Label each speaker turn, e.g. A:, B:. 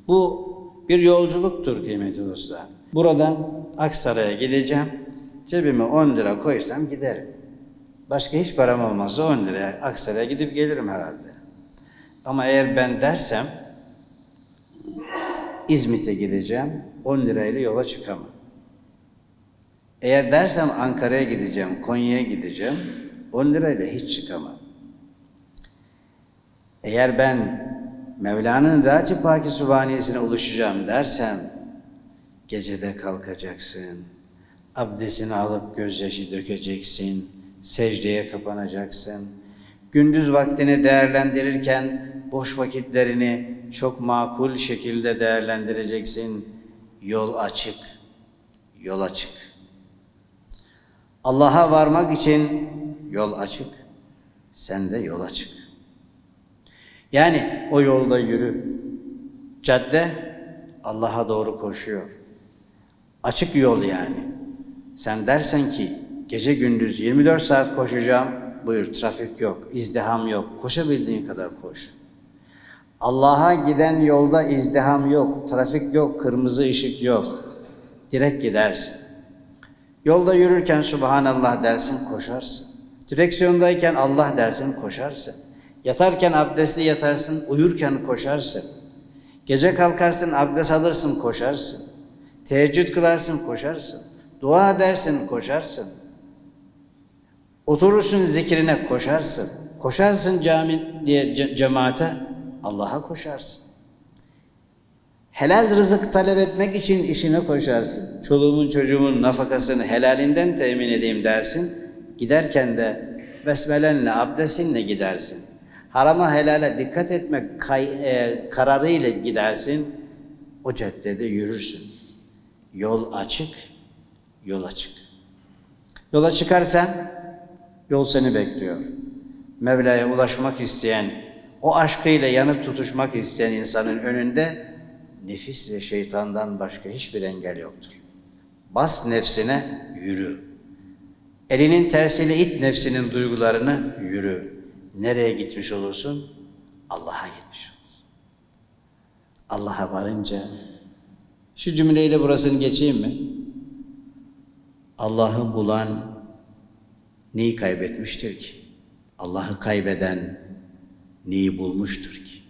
A: Bu bir yolculuktur kıymetli dostlar. Buradan Aksaray'a gideceğim. Cebime 10 lira koysam giderim. Başka hiç param olmazsa 10 liraya Aksaray'a gidip gelirim herhalde. Ama eğer ben dersem İzmit'e gideceğim, 10 lirayla yola çıkamam. Eğer dersem Ankara'ya gideceğim, Konya'ya gideceğim, 10 lirayla hiç çıkamam. Eğer ben Mevla'nın Zat-ı Pâk-i Sübhaniyesine ulaşacağım dersem, gecede kalkacaksın, abdestini alıp gözyaşı dökeceksin, secdeye kapanacaksın. Gündüz vaktini değerlendirirken boş vakitlerini çok makul şekilde değerlendireceksin. Yol açık, yol açık. Allah'a varmak için yol açık, sen de yol açık. Yani o yolda yürü. Cadde Allah'a doğru koşuyor. Açık yol yani. Sen dersen ki gece gündüz 24 saat koşacağım, buyur, trafik yok, izdiham yok, koşabildiğin kadar koş. Allah'a giden yolda izdiham yok, trafik yok, kırmızı ışık yok. Direkt gidersin. Yolda yürürken Subhanallah dersin, koşarsın. Direksiyondayken Allah dersin, koşarsın. Yatarken abdestli yatarsın, uyurken koşarsın. Gece kalkarsın, abdest alırsın, koşarsın. Teheccüd kılarsın, koşarsın. Dua edersin, koşarsın. Oturursun zikrine, koşarsın. Koşarsın cemaate, Allah'a koşarsın. Helal rızık talep etmek için işine koşarsın. Çoluğumun çocuğumun nafakasını helalinden temin edeyim dersin. Giderken de besmelenle, abdestinle gidersin. Harama helale dikkat etmek kararıyla gidersin. O caddede yürürsün. Yol açık, yol açık. Yola çıkarsan yol seni bekliyor. Mevla'ya ulaşmak isteyen, o aşkıyla yanıp tutuşmak isteyen insanın önünde nefis ve şeytandan başka hiçbir engel yoktur. Bas nefsine, yürü. Elinin tersiyle it nefsinin duygularını, yürü. Nereye gitmiş olursun? Allah'a gitmiş olursun. Allah'a varınca, şu cümleyle burasını geçeyim mi? Allah'ı bulan neyi kaybetmiştir ki? Allah'ı kaybeden neyi bulmuştur ki?